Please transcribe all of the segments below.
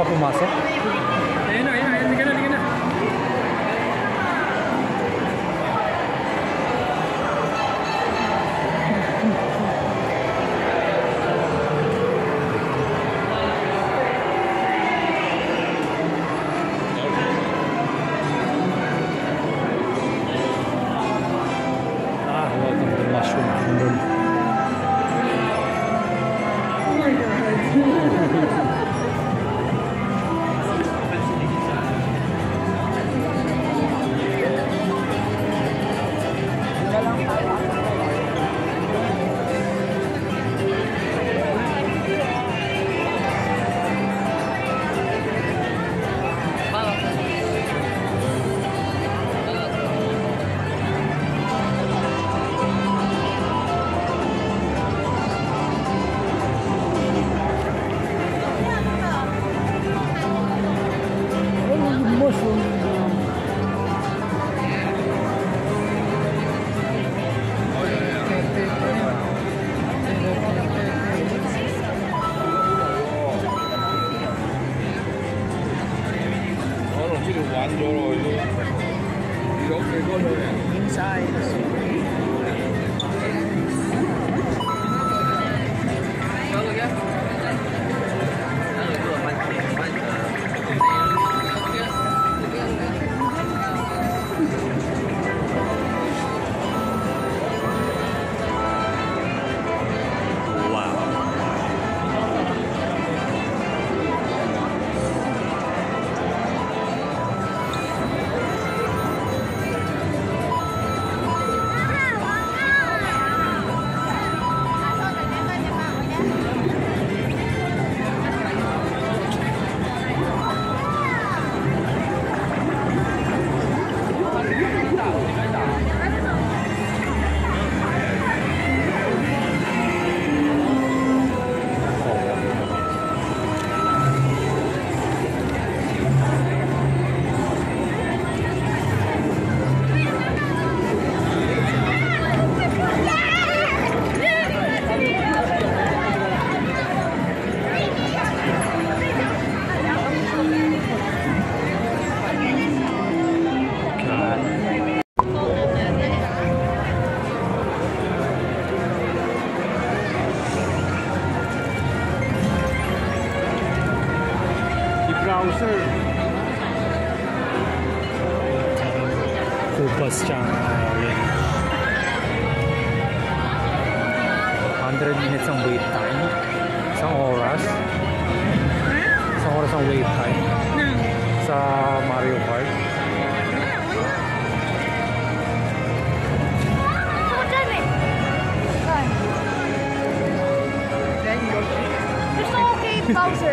pumasok. Ayun na, liga na. Welcome to Mushroom Kingdom. Kupas siya. 100 minutes ang wait time. Isang oras ang wait time sa Mario Kart. Gusto ko kay Bowser.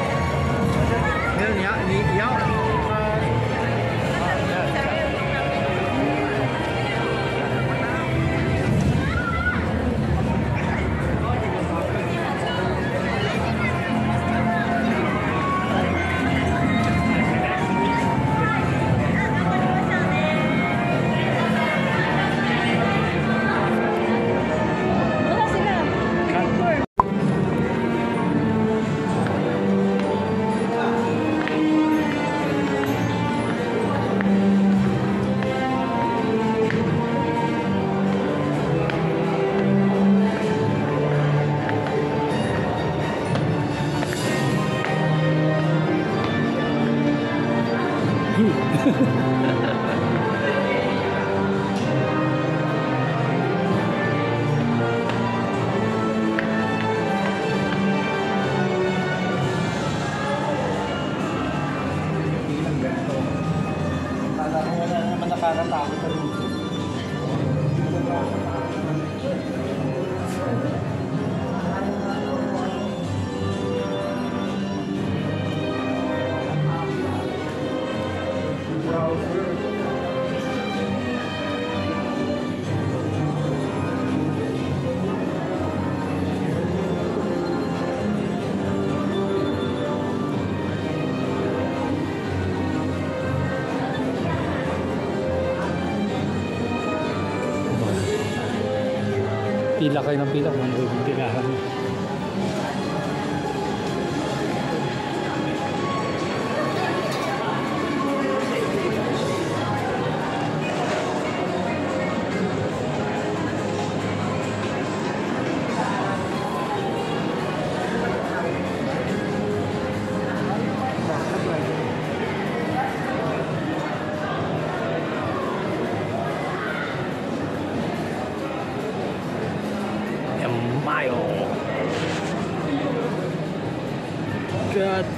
Pila kayo ng pila kung ano yung pilahan. de Mayo. God.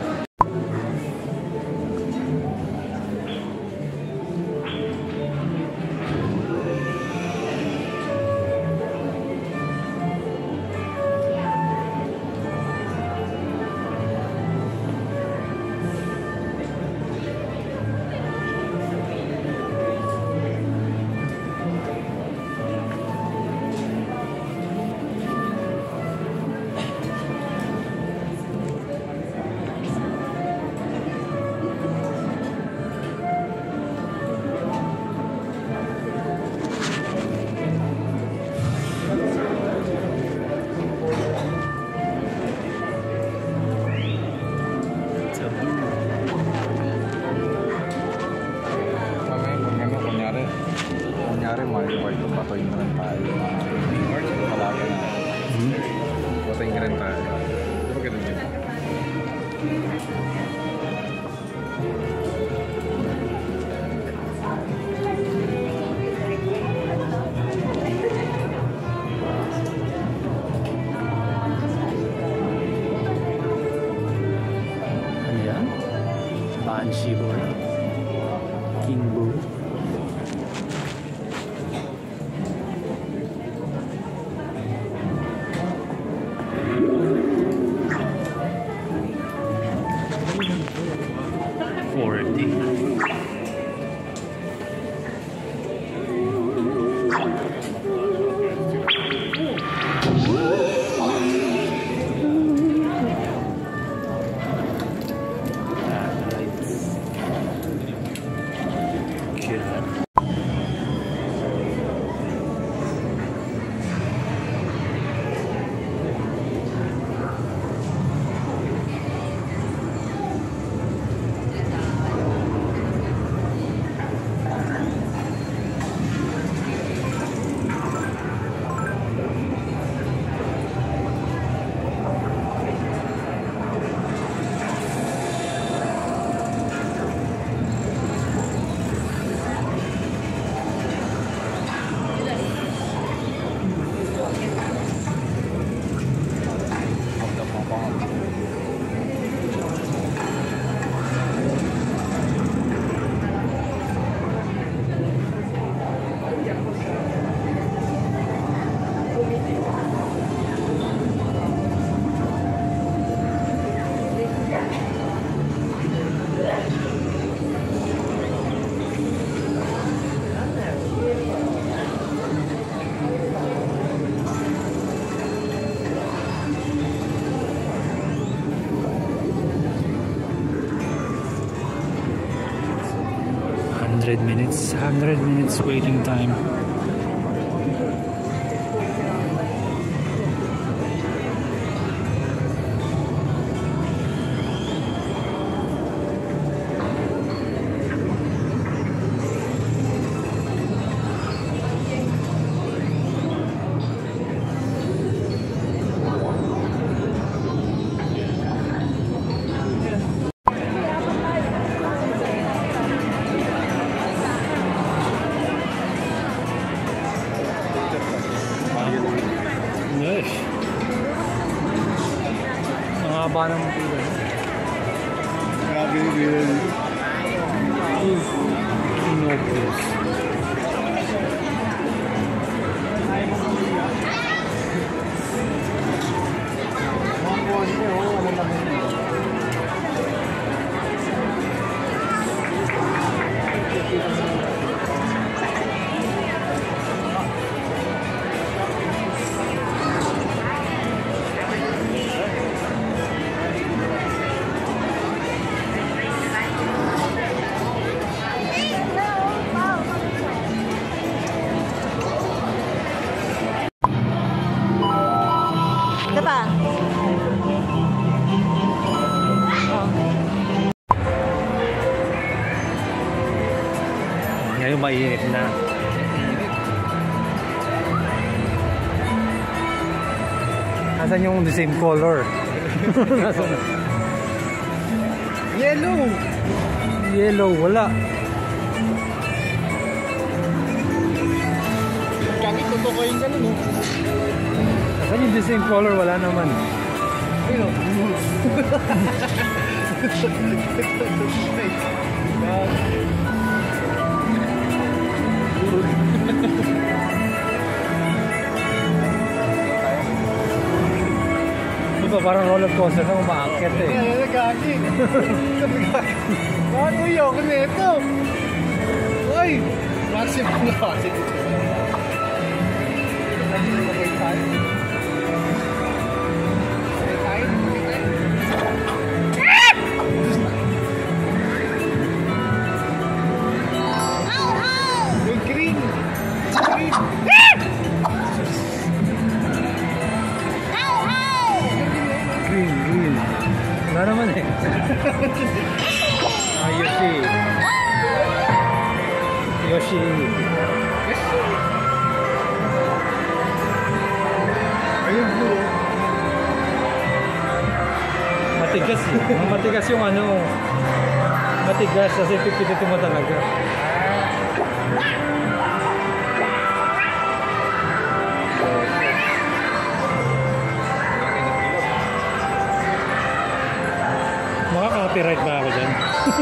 Kunyari, Mario Kart, patuloy na rin tayo. Palagi na. Patuloy na rin tayo. Diba ganun din? Ayan. Banshee boy. King Boo. Minutes, 100 minutes waiting time. Yes. Ang haba ng pila. Grabe yung pila. Kinopus. Diba? Ngayon mainit na. Nasaan yung the same color? Nasaan na? Yellow! Yellow, wala. Kami totoo yung ganun, no? Saan yung the same color? Wala naman. Ayun. Ito parang roller coaster na umaakit eh. Ay, nagagi. Bakit mo yoko nito? Uy! Maximum na kasi dito. Okay tayo. Okay tayo? Yung green! Green! Green. Wala naman eh. Ah, Yoshi. Ayun, blue. Matigas eh. Matigas yung ano. Matigas kasi pipitin mo talaga. Makaka-copyright ba ako dyan?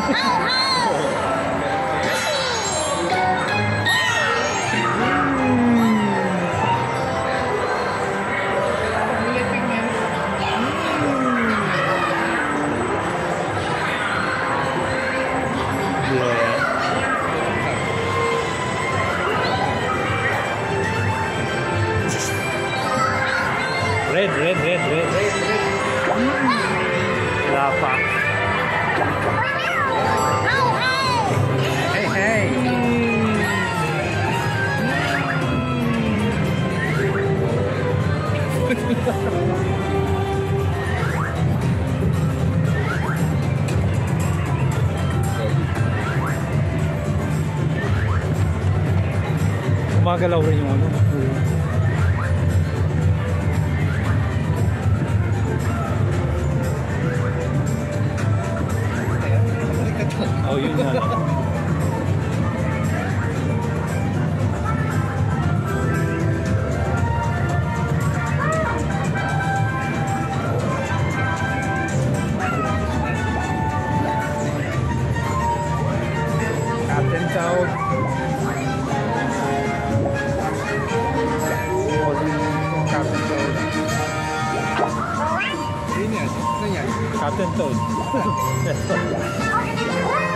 Red. Wala pa. Hey. Gumagalaw rin yung ano. Oh, yun nga. Captain Toad. Captain Toad. Yun yan. Ano yan? Captain Toad.